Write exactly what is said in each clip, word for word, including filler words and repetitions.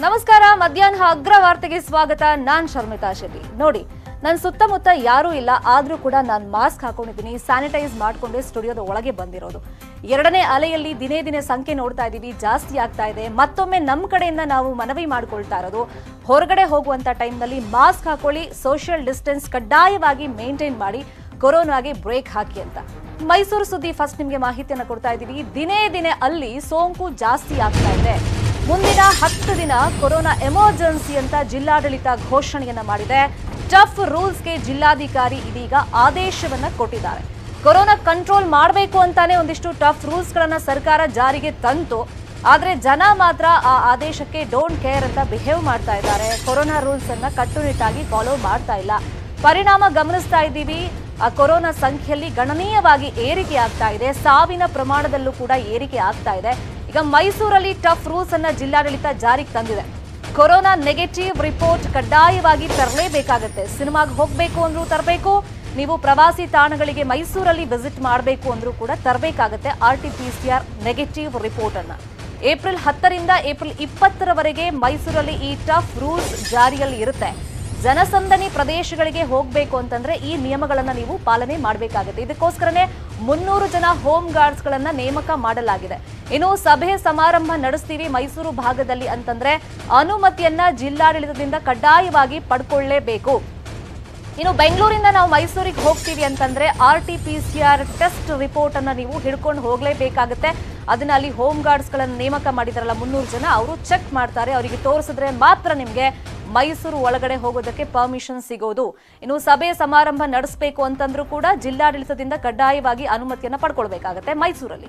ನಮಸ್ಕಾರ ಮಧ್ಯಾಹ್ನ ಅಗ್ರ ವಾರ್ತೆಗೆ ಸ್ವಾಗತ ನಾನು ಶರ್ಮಿತಾ ಶೆಟ್ಟಿ ನೋಡಿ ನನ್ನ ಸುತ್ತಮುತ್ತ ಯಾರೂ ಇಲ್ಲ ಆದ್ರೂ ಕೂಡ ನಾನು ಮಾಸ್ಕ್ ಹಾಕೊಂಡಿದ್ದೀನಿ ಸ್ಯಾನಿಟೈಸ್ ಮಾಡ್ಕೊಂಡೆ ಸ್ಟುಡಿಯೋದ ಒಳಗೆ ಬಂದಿರೋದು ಎರಡನೇ ಅಲೆಯಲ್ಲಿ ದಿನೇ ದಿನೇ ಸಂಖ್ಯೆ ನೋಡ್ತಾ ಇದೀವಿ ಜಾಸ್ತಿ ಆಗ್ತಾ ಇದೆ ಮತ್ತೊಮ್ಮೆ ನಮ್ಮ ಕಡೆಯಿಂದ ನಾವು ಮನವಿ ಮಾಡ್ಕೊಳ್ತಾ ಇರೋದು ಹೊರಗಡೆ ಹೋಗುವಂತ ಟೈಮ್ ನಲ್ಲಿ ಮಾಸ್ಕ್ ಹಾಕೊಳ್ಳಿ ಸೋಷಿಯಲ್ ಡಿಸ್ಟೆನ್ಸ್ ಕಡ್ಡಾಯವಾಗಿ ಮೇಂಟೈನ್ ಮಾಡಿ ಕೊರೋನಾಗೆ ಬ್ರೇಕ್ ಹಾಕಿ ಅಂತ ಮೈಸೂರು ಸುದ್ದಿ ಫಸ್ಟ್ ನಿಮಗೆ ಮಾಹಿತಿಯನ್ನು ಕೊಡ್ತಾ ಇದೀವಿ ದಿನೇ ದಿನೇ ಅಲ್ಲಿ ಸೋಂಕು ಜಾಸ್ತಿ ಆಗ್ತಾ ಇದೆ ಮುಂದಿನ ಹತ್ತು ದಿನ ಕೊರೋನಾ ಎಮರ್ಜೆನ್ಸಿ ಅಂತ ಜಿಲ್ಲಾಡಳಿತ ಘೋಷಣೆಯನ್ನ ಮಾಡಿದೆ ಟಫ್ ರೂಲ್ಸ್ಗೆ ಜಿಲ್ಲಾಧಿಕಾರಿ ಇದೀಗ ಆದೇಶವನ್ನ ಕೊಟ್ಟಿದ್ದಾರೆ ಕೊರೋನಾ ಕಂಟ್ರೋಲ್ ಮಾಡಬೇಕು ಅಂತಾನೆ ಒಂದಿಷ್ಟು ಟಫ್ ರೂಲ್ಸ್ ಗಳನ್ನ ಸರ್ಕಾರ ಜಾರಿಗೆ ತಂತು ಆದ್ರೆ ಜನ ಮಾತ್ರ ಆ ಆದೇಶಕ್ಕೆ ಡೋಂಟ್ ಕೇರ್ ಅಂತ ಬಿಹೇವ್ ಮಾಡ್ತಾ ಇದ್ದಾರೆ ಕೊರೋನಾ ರೂಲ್ಸ್ ಅನ್ನ ಕಟ್ಟುನಿಟ್ಟಾಗಿ ಫಾಲೋ ಮಾಡ್ತಾ ಇಲ್ಲ ಪರಿಣಾಮ ಗಮನಿಸ್ತಾ ಇದ್ದೀವಿ ಆ ಕೊರೋನಾ ಸಂಖ್ಯೆಯಲ್ಲಿ ಗಣನೀಯವಾಗಿ ಏರಿಕೆ ಆಗ್ತಾ ಇದೆ ಸಾವಿನ ಪ್ರಮಾಣದಲ್ಲೂ ಕೂಡ ಏರಿಕೆ ಆಗ್ತಾ ಇದೆ ಈಗ ಮೈಸೂರಲ್ಲಿ ಟಫ್ ರೂಲ್ಸ್ ಅನ್ನ ಜಿಲ್ಲಾಡಳಿತ ಜಾರಿಗೆ ತಂದಿದೆ ಕೊರೋನಾ ನೆಗೆಟಿವ್ ರಿಪೋರ್ಟ್ ಕಡ್ಡಾಯವಾಗಿ ತರಲೇಬೇಕಾಗುತ್ತೆ ಸಿನಿಮಾಗೆ ಹೋಗಬೇಕು ಅಂದ್ರೂ ತರಬೇಕು ನೀವು ಪ್ರವಾಸಿ ತಾಣಗಳಿಗೆ ಮೈಸೂರಲ್ಲಿ ವಿಸಿಟ್ ಮಾಡಬೇಕು ಅಂದ್ರೂ ಕೂಡ ತರಬೇಕಾಗುತ್ತೆ R T P C R negative report ಅನ್ನ ಏಪ್ರಿಲ್ ಹತ್ತರಿಂದ ಏಪ್ರಿಲ್ ಇಪ್ಪತ್ತರವರೆಗೆ ಮೈಸೂರಲ್ಲಿ ಈ ಟಫ್ ರೂಲ್ಸ್ ಜಾರಿಯಲ್ಲಿ ಇರುತ್ತೆ ಜನಸಂದಣಿ ಪ್ರದೇಶಗಳಿಗೆ ಹೋಗಬೇಕು ಅಂತಂದ್ರೆ ಈ ನಿಯಮಗಳನ್ನ ನೀವು ಪಾಲನೆ ಮಾಡಬೇಕಾಗುತ್ತೆ ಇದಕ್ಕೋಸ್ಕರನೇ ಮುನ್ನೂರು ಜನ ಹೋಮ್ ಗಾರ್ಡ್ಸ್ ಗಳನ್ನ ನೇಮಕ ಮಾಡಲಾಗಿದೆ ಇನ್ನು ಸಭೆ ಸಮಾರಂಭ ನಡೆಸ್ತೀವಿ ಮೈಸೂರು ಭಾಗದಲ್ಲಿ ಅಂತಂದ್ರೆ ಅನುಮತಿಯನ್ನ ಜಿಲ್ಲಾಡಳಿತದಿಂದ ಕಡ್ಡಾಯವಾಗಿ ಪಡ್ಕೊಳ್ಳೇಬೇಕು ಇನ್ನು ಬೆಂಗಳೂರಿಂದ ನಾವು ಮೈಸೂರಿಗೆ ಹೋಗ್ತೀವಿ ಅಂತಂದ್ರೆ R T P C R test report ಅನ್ನ ನೀವು ಹಿಡ್ಕೊಂಡು ಹೋಗ್ಲೇಬೇಕಾಗುತ್ತೆ ಅದನ್ನ ಅಲ್ಲಿ ಹೋಮ್ ಗಾರ್ಡ್ಸ್ ಗಳನ್ನ ನೇಮಕ ಮಾಡಿದಾರಲ್ಲ ಮುನ್ನೂರು ಜನ ಅವರು ಚೆಕ್ ಮಾಡ್ತಾರೆ ಅವರಿಗೆ ತೋರಿಸಿದ್ರೆ ಮಾತ್ರ ನಿಮ್ಗೆ ಮೈಸೂರು ಒಳಗಡೆ ಹೋಗೋದಕ್ಕೆ ಪರ್ಮಿಷನ್ ಸಿಗೋದು ಇನ್ನು ಸಭೆ ಸಮಾರಂಭ ನಡೆಸಬೇಕು ಅಂತಂದ್ರೂ ಕೂಡ ಜಿಲ್ಲಾಡಳಿತದಿಂದ ಕಡ್ಡಾಯವಾಗಿ ಅನುಮತಿಯನ್ನ ಪಡ್ಕೊಳ್ಬೇಕಾಗತ್ತೆ ಮೈಸೂರಲ್ಲಿ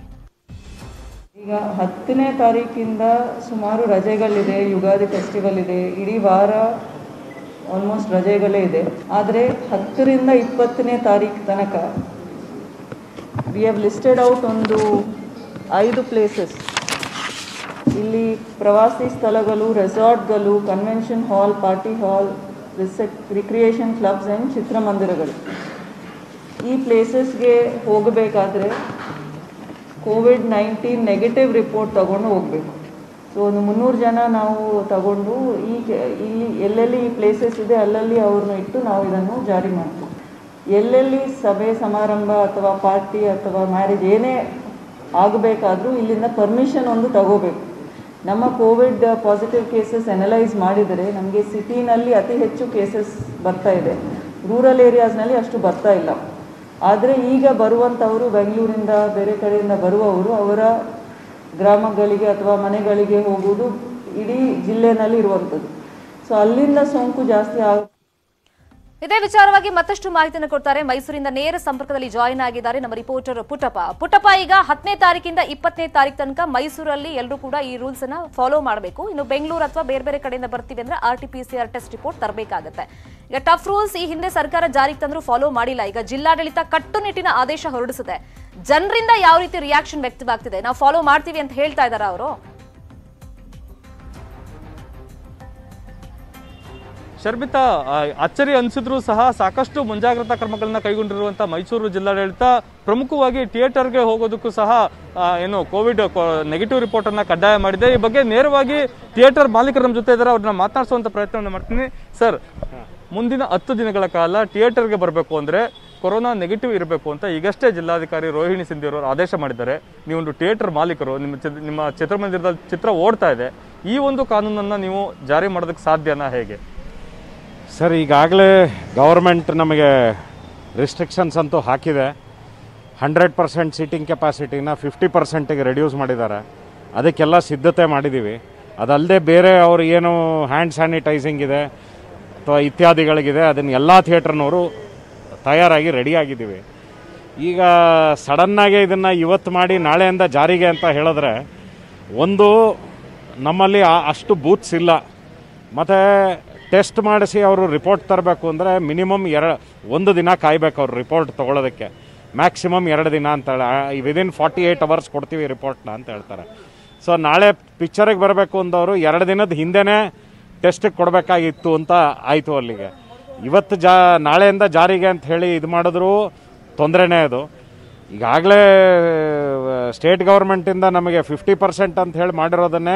ಈಗ ಹತ್ತನೇ ತಾರೀಕಿಂದ ಸುಮಾರು ರಜೆಗಳಿದೆ ಯುಗಾದಿ ಫೆಸ್ಟಿವಲ್ ಇದೆ ಇಡೀ ವಾರ ಆಲ್ಮೋಸ್ಟ್ ರಜೆಗಳೇ ಇದೆ ಆದರೆ ಹತ್ತರಿಂದ ಇಪ್ಪತ್ತನೇ ತಾರೀಕು ತನಕ ವಿ ಹ್ಯಾವ್ ಲಿಸ್ಟೆಡ್ ಔಟ್ ಒಂದು ಐದು ಪ್ಲೇಸಸ್ ಇಲ್ಲಿ ಪ್ರವಾಸಿ ಸ್ಥಳಗಳು ರೆಸಾರ್ಟ್ಗಳು ಕನ್ವೆನ್ಷನ್ ಹಾಲ್ ಪಾರ್ಟಿ ಹಾಲ್ ರಿಸೆಟ್ ರಿಕ್ರಿಯೇಷನ್ ಕ್ಲಬ್ಸ್ ಆ್ಯಂಡ್ ಚಿತ್ರಮಂದಿರಗಳು ಈ ಪ್ಲೇಸಸ್ಗೆ ಹೋಗಬೇಕಾದ್ರೆ ಕೋವಿಡ್ ನೈನ್ಟೀನ್ ನೆಗೆಟಿವ್ ರಿಪೋರ್ಟ್ ತಗೊಂಡು ಹೋಗಬೇಕು ಸೊ ಒಂದು ಮುನ್ನೂರು ಜನ ನಾವು ತಗೊಂಡು ಈ ಇಲ್ಲಿ ಎಲ್ಲೆಲ್ಲಿ ಈ ಪ್ಲೇಸಸ್ ಇದೆ ಅಲ್ಲಲ್ಲಿ ಅವ್ರನ್ನ ಇಟ್ಟು ನಾವು ಇದನ್ನು ಜಾರಿ ಮಾಡ್ತೀವಿ ಎಲ್ಲೆಲ್ಲಿ ಸಭೆ ಸಮಾರಂಭ ಅಥವಾ ಪಾರ್ಟಿ ಅಥವಾ ಮ್ಯಾರೇಜ್ ಏನೇ ಆಗಬೇಕಾದ್ರೂ ಇಲ್ಲಿಂದ ಪರ್ಮಿಷನ್ ಒಂದು ತಗೋಬೇಕು ನಮ್ಮ ಕೋವಿಡ್ ಪಾಸಿಟಿವ್ ಕೇಸಸ್ ಅನಲೈಸ್ ಮಾಡಿದರೆ ನಮಗೆ ಸಿಟಿನಲ್ಲಿ ಅತಿ ಹೆಚ್ಚು ಕೇಸಸ್ ಬರ್ತಾ ಇದೆ ರೂರಲ್ ಏರಿಯಾಸ್ನಲ್ಲಿ ಅಷ್ಟು ಬರ್ತಾ ಇಲ್ಲ ಆದರೆ ಈಗ ಬರುವಂಥವರು ಬೆಂಗಳೂರಿಂದ ಬೇರೆ ಕಡೆಯಿಂದ ಬರುವವರು ಅವರ ಗ್ರಾಮಗಳಿಗೆ ಅಥವಾ ಮನೆಗಳಿಗೆ ಹೋಗುವುದು ಇಡೀ ಜಿಲ್ಲೆನಲ್ಲಿ ಇರುವಂಥದ್ದು ಸೊ ಅಲ್ಲಿಂದ ಸೋಂಕು ಜಾಸ್ತಿ ಆಗ ಇದೇ ವಿಚಾರವಾಗಿ ಮತ್ತಷ್ಟು ಮಾಹಿತಿಯನ್ನು ಕೊಡ್ತಾರೆ ಮೈಸೂರಿಂದ ನೇರ ಸಂಪರ್ಕದಲ್ಲಿ ಜಾಯಿನ್ ಆಗಿದ್ದಾರೆ ನಮ್ಮ ರಿಪೋರ್ಟರ್ ಪುಟ್ಟಪ್ಪ ಪುಟ್ಟಪ್ಪ ಈಗ ಹತ್ತನೇ ತಾರೀಕಿಂದ ಇಪ್ಪತ್ತನೇ ತಾರೀಕು ತನಕ ಮೈಸೂರಲ್ಲಿ ಎಲ್ಲರೂ ಕೂಡ ಈ ರೂಲ್ಸ್ ಅನ್ನ ಫಾಲೋ ಮಾಡಬೇಕು ಇನ್ನು ಬೆಂಗಳೂರು ಅಥವಾ ಬೇರೆ ಬೇರೆ ಕಡೆಯಿಂದ ಬರ್ತೀವಿ ಅಂದ್ರೆ R T P C R test report ತರಬೇಕಾಗುತ್ತೆ ಈಗ ಟಫ್ ರೂಲ್ಸ್ ಈ ಹಿಂದೆ ಸರ್ಕಾರ ಜಾರಿಗೆ ತಂದ್ರು ಫಾಲೋ ಮಾಡಿಲ್ಲ ಈಗ ಜಿಲ್ಲಾಡಳಿತ ಕಟ್ಟುನಿಟ್ಟಿನ ಆದೇಶ ಹೊರಡಿಸಿದೆ ಜನರಿಂದ ಯಾವ ರೀತಿ ರಿಯಾಕ್ಷನ್ ವ್ಯಕ್ತವಾಗ್ತಿದೆ ನಾವು ಫಾಲೋ ಮಾಡ್ತೀವಿ ಅಂತ ಹೇಳ್ತಾ ಇದಾರ ಅವರು ಶರ್ಮಿತಾ ಅಚ್ಚರಿ ಅನಿಸಿದ್ರು ಸಹ ಸಾಕಷ್ಟು ಮುಂಜಾಗ್ರತಾ ಕ್ರಮಗಳನ್ನ ಕೈಗೊಂಡಿರುವಂತ ಮೈಸೂರು ಜಿಲ್ಲಾಡಳಿತ ಪ್ರಮುಖವಾಗಿ ಥಿಯೇಟರ್ಗೆ ಹೋಗೋದಕ್ಕೂ ಸಹ ಏನು ಕೋವಿಡ್ ನೆಗೆಟಿವ್ ರಿಪೋರ್ಟ್ ಅನ್ನ ಕಡ್ಡಾಯ ಮಾಡಿದೆ ಈ ಬಗ್ಗೆ ನೇರವಾಗಿ ಥಿಯೇಟರ್ ಮಾಲೀಕರ ನಮ್ಮ ಜೊತೆ ಇದ್ದಾರೆ ಅವ್ರನ್ನ ಮಾತನಾಡಿಸುವಂತ ಪ್ರಯತ್ನವನ್ನು ಮಾಡ್ತೀನಿ ಸರ್ ಮುಂದಿನ ಹತ್ತು ದಿನಗಳ ಕಾಲ ಥಿಯೇಟರ್ಗೆ ಬರಬೇಕು ಅಂದ್ರೆ ಕೊರೋನಾ ನೆಗೆಟಿವ್ ಇರಬೇಕು ಅಂತ ಈಗಷ್ಟೇ ಜಿಲ್ಲಾಧಿಕಾರಿ ರೋಹಿಣಿ ಸಿಂಧಿ ಅವರು ಆದೇಶ ಮಾಡಿದ್ದಾರೆ ನೀವೊಂದು ಥಿಯೇಟರ್ ಮಾಲೀಕರು ನಿಮ್ಮ ನಿಮ್ಮ ಚಿತ್ರಮಂದಿರದ ಚಿತ್ರ ಓಡ್ತಾ ಇದೆ ಈ ಒಂದು ಕಾನೂನನ್ನು ನೀವು ಜಾರಿ ಮಾಡೋದಕ್ಕೆ ಸಾಧ್ಯನಾ ಹೇಗೆ ಸರ್ ಈಗಾಗಲೇ ಗೌರ್ಮೆಂಟ್ ನಮಗೆ ರಿಸ್ಟ್ರಿಕ್ಷನ್ಸ್ ಅಂತೂ ಹಾಕಿದೆ ಹಂಡ್ರೆಡ್ ಪರ್ಸೆಂಟ್ ಸೀಟಿಂಗ್ ಕೆಪಾಸಿಟಿನ ಫಿಫ್ಟಿ ಪರ್ಸೆಂಟಿಗೆ ರೆಡ್ಯೂಸ್ ಮಾಡಿದ್ದಾರೆ ಅದಕ್ಕೆಲ್ಲ ಸಿದ್ಧತೆ ಮಾಡಿದ್ದೀವಿ ಅದಲ್ಲದೆ ಬೇರೆ ಅವರು ಏನು ಹ್ಯಾಂಡ್ ಸ್ಯಾನಿಟೈಸಿಂಗ್ ಇದೆ ಅಥವಾ ಇತ್ಯಾದಿಗಳಿಗಿದೆ ಅದನ್ನು ಎಲ್ಲ ಥಿಯೇಟರ್ನವರು ತಯಾರಾಗಿ ರೆಡಿಯಾಗಿದ್ದೀವಿ ಈಗ ಸಡನ್ನಾಗಿ ಇದನ್ನು ಇವತ್ತು ಮಾಡಿ ನಾಳೆಯಿಂದ ಜಾರಿಗೆ ಅಂತ ಹೇಳಿದ್ರೆ ಒಂದು ನಮ್ಮಲ್ಲಿ ಅಷ್ಟು ಬೂತ್ಸ್ ಇಲ್ಲ ಮತ್ತು ಟೆಸ್ಟ್ ಮಾಡಿಸಿ ಅವರು ರಿಪೋರ್ಟ್ ತರಬೇಕು ಅಂದರೆ ಮಿನಿಮಮ್ ಎರ ಒಂದು ದಿನ ಕಾಯಬೇಕು ಅವ್ರು ರಿಪೋರ್ಟ್ ತೊಗೊಳೋದಕ್ಕೆ ಮ್ಯಾಕ್ಸಿಮಮ್ ಎರಡು ದಿನ ಅಂತೇಳಿ ವಿದಿನ್ ಫಾರ್ಟಿ ಏಯ್ಟ್ ಅವರ್ಸ್ ಕೊಡ್ತೀವಿ ರಿಪೋರ್ಟ್ನ ಅಂತ ಹೇಳ್ತಾರೆ ಸೊ ನಾಳೆ ಪಿಕ್ಚರಿಗೆ ಬರಬೇಕು ಅಂದವರು ಎರಡು ದಿನದ ಹಿಂದೆನೇ ಟೆಸ್ಟಿಗೆ ಕೊಡಬೇಕಾಗಿತ್ತು ಅಂತ ಆಯಿತು ಅಲ್ಲಿಗೆ ಇವತ್ತು ಜಾ ನಾಳೆಯಿಂದ ಜಾರಿಗೆ ಅಂತ ಹೇಳಿ ಇದು ಮಾಡಿದ್ರು ತೊಂದರೆನೇ ಅದು ಈಗಾಗಲೇ ಸ್ಟೇಟ್ ಗೌರ್ಮೆಂಟಿಂದ ನಮಗೆ ಫಿಫ್ಟಿ ಪರ್ಸೆಂಟ್ ಅಂತ ಹೇಳಿ ಮಾಡಿರೋದನ್ನೇ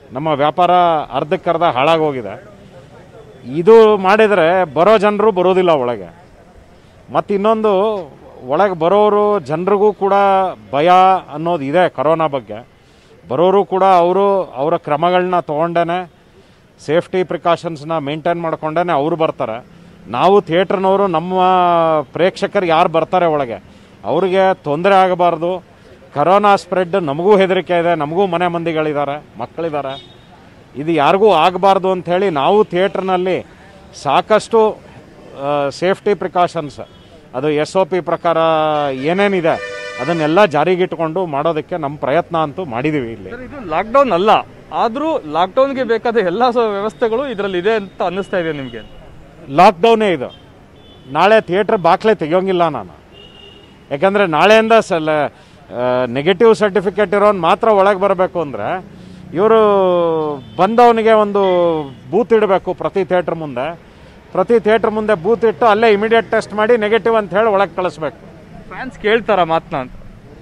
ನಮ್ಮ ವ್ಯಾಪಾರ ಅರ್ಧಕ್ಕರ್ಧ ಹಾಳಾಗೋಗಿದೆ. ಇದು ಮಾಡಿದರೆ ಬರೋ ಜನರು ಬರೋದಿಲ್ಲ ಒಳಗೆ. ಮತ್ತು ಇನ್ನೊಂದು, ಒಳಗೆ ಬರೋರು ಜನರಿಗೂ ಕೂಡ ಭಯ ಅನ್ನೋದು ಇದೆ ಕರೋನಾ ಬಗ್ಗೆ. ಬರೋರು ಕೂಡ ಅವರು ಅವರ ಕ್ರಮಗಳನ್ನ ತೊಗೊಂಡೇ, ಸೇಫ್ಟಿ ಪ್ರಿಕಾಷನ್ಸ್ನ ಮೇಂಟೈನ್ ಮಾಡ್ಕೊಂಡೇ ಅವರು ಬರ್ತಾರೆ. ನಾವು ಥಿಯೇಟ್ರ್ನವರು ನಮ್ಮ ಪ್ರೇಕ್ಷಕರು ಯಾರು ಬರ್ತಾರೆ ಒಳಗೆ ಅವ್ರಿಗೆ ತೊಂದರೆ ಆಗಬಾರ್ದು. ಕರೋನಾ ಸ್ಪ್ರೆಡ್ ನಮಗೂ ಹೆದರಿಕೆ ಇದೆ, ನಮಗೂ ಮನೆ ಮಂದಿಗಳಿದ್ದಾರೆ, ಮಕ್ಕಳಿದ್ದಾರೆ. ಇದು ಯಾರಿಗೂ ಆಗಬಾರ್ದು ಅಂಥೇಳಿ ನಾವು ಥಿಯೇಟ್ರ್ನಲ್ಲಿ ಸಾಕಷ್ಟು ಸೇಫ್ಟಿ ಪ್ರಿಕಾಷನ್ಸ್, ಅದು ಎಸ್ ಒ ಪಿ ಪ್ರಕಾರ ಏನೇನಿದೆ ಅದನ್ನೆಲ್ಲ ಜಾರಿಗಿಟ್ಕೊಂಡು ಮಾಡೋದಕ್ಕೆ ನಮ್ಮ ಪ್ರಯತ್ನ ಅಂತೂ ಮಾಡಿದ್ದೀವಿ. ಇಲ್ಲಿ ಇದು ಲಾಕ್ಡೌನ್ ಅಲ್ಲ, ಆದರೂ ಲಾಕ್ಡೌನ್ಗೆ ಬೇಕಾದ ಎಲ್ಲ ವ್ಯವಸ್ಥೆಗಳು ಇದರಲ್ಲಿ ಇದೆ ಅಂತ ಅನ್ನಿಸ್ತಾ ಇದೆ ನಿಮಗೆ? ಲಾಕ್ಡೌನೇ ಇದು. ನಾಳೆ ಥಿಯೇಟ್ರ್ ಬಾಕ್ಲೆ ತೆಗಿಯೋಂಗಿಲ್ಲ ನಾನು. ಯಾಕಂದರೆ ನಾಳೆಯಿಂದ ಸಲ ನೆಗೆಟಿವ್ ಸರ್ಟಿಫಿಕೇಟ್ ಇರೋನು ಮಾತ್ರ ಒಳಗೆ ಬರಬೇಕು ಅಂದರೆ ಇವರು ಬಂದವನಿಗೆ ಒಂದು ಬೂತ್ ಇಡಬೇಕು ಪ್ರತಿ ಥಿಯೇಟ್ರ್ ಮುಂದೆ. ಪ್ರತಿ ಥಿಯೇಟ್ರ್ ಮುಂದೆ ಬೂತ್ ಇಟ್ಟು ಅಲ್ಲೇ ಇಮಿಡಿಯೇಟ್ ಟೆಸ್ಟ್ ಮಾಡಿ ನೆಗೆಟಿವ್ ಅಂತ ಹೇಳಿ ಒಳಗೆ ಕಳಿಸ್ಬೇಕು. ಫ್ಯಾನ್ಸ್ ಕೇಳ್ತಾರ ಮಾತನ್ನ ಅಂತ?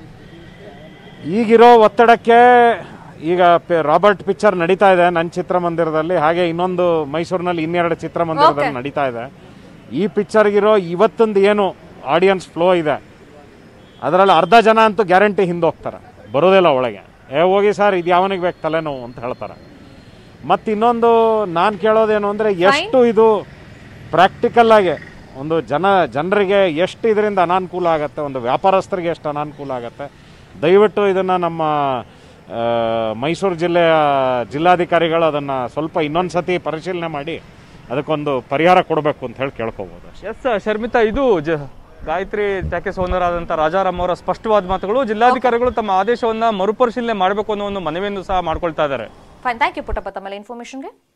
ಈಗಿರೋ ಒತ್ತಡಕ್ಕೆ ಈಗ ರಾಬರ್ಟ್ ಪಿಕ್ಚರ್ ನಡೀತಾ ಇದೆ ನನ್ನ ಚಿತ್ರಮಂದಿರದಲ್ಲಿ, ಹಾಗೆ ಇನ್ನೊಂದು ಮೈಸೂರಿನಲ್ಲಿ ಇನ್ನೆರಡು ಚಿತ್ರಮಂದಿರದಲ್ಲಿ ನಡೀತಾ ಇದೆ. ಈ ಪಿಕ್ಚರ್ಗಿರೋ ಇವತ್ತೊಂದು ಏನು ಆಡಿಯನ್ಸ್ ಫ್ಲೋ ಇದೆ ಅದರಲ್ಲಿ ಅರ್ಧ ಜನ ಅಂತೂ ಗ್ಯಾರಂಟಿ ಹಿಂದೆ ಹೋಗ್ತಾರೆ, ಬರೋದಿಲ್ಲ ಒಳಗೆ. ಏ ಹೋಗಿ ಸರ್ ಇದು ಯಾವನಿಗೆ ಬೇಕು ತಲೆನೋವು ಅಂತ ಹೇಳ್ತಾರೆ. ಮತ್ತು ಇನ್ನೊಂದು ನಾನು ಕೇಳೋದೇನು ಅಂದರೆ, ಎಷ್ಟು ಇದು ಪ್ರಾಕ್ಟಿಕಲ್ ಆಗಿ ಒಂದು ಜನ ಜನರಿಗೆ ಎಷ್ಟು ಇದರಿಂದ ಅನಾನುಕೂಲ ಆಗುತ್ತೆ, ಒಂದು ವ್ಯಾಪಾರಸ್ಥರಿಗೆ ಎಷ್ಟು ಅನಾನುಕೂಲ ಆಗುತ್ತೆ. ದಯವಿಟ್ಟು ಇದನ್ನು ನಮ್ಮ ಮೈಸೂರು ಜಿಲ್ಲೆಯ ಜಿಲ್ಲಾಧಿಕಾರಿಗಳು ಅದನ್ನು ಸ್ವಲ್ಪ ಇನ್ನೊಂದು ಸತಿ ಪರಿಶೀಲನೆ ಮಾಡಿ ಅದಕ್ಕೊಂದು ಪರಿಹಾರ ಕೊಡಬೇಕು ಅಂತ ಹೇಳಿ ಕೇಳ್ಕೊಬೋದು. ಎಸ್ ಶರ್ಮಿತಾ, ಇದು ಜ ಗಾಯತ್ರಿ ಟಾಕೀಸ್ ಓನರ್ ಆದಂಥ ರಾಜಾರಾಮ್ ಅವರ ಸ್ಪಷ್ಟವಾದ ಮಾತುಗಳು. ಜಿಲ್ಲಾಧಿಕಾರಿಗಳು ತಮ್ಮ ಆದೇಶವನ್ನು ಮರುಪರಿಶೀಲನೆ ಮಾಡಬೇಕು ಅನ್ನೋ ಒಂದು ಮನವಿಯನ್ನು ಸಹ ಮಾಡ್ಕೊಳ್ತಾ ಇದ್ದಾರೆ. ಫೈನ್, ಥ್ಯಾಂಕ್ ಯು ಪುಟ್ಟಪ್ಪ ತಮ್ಮ ಇನ್ಫಾರ್ಮೇಷನ್ಗೆ.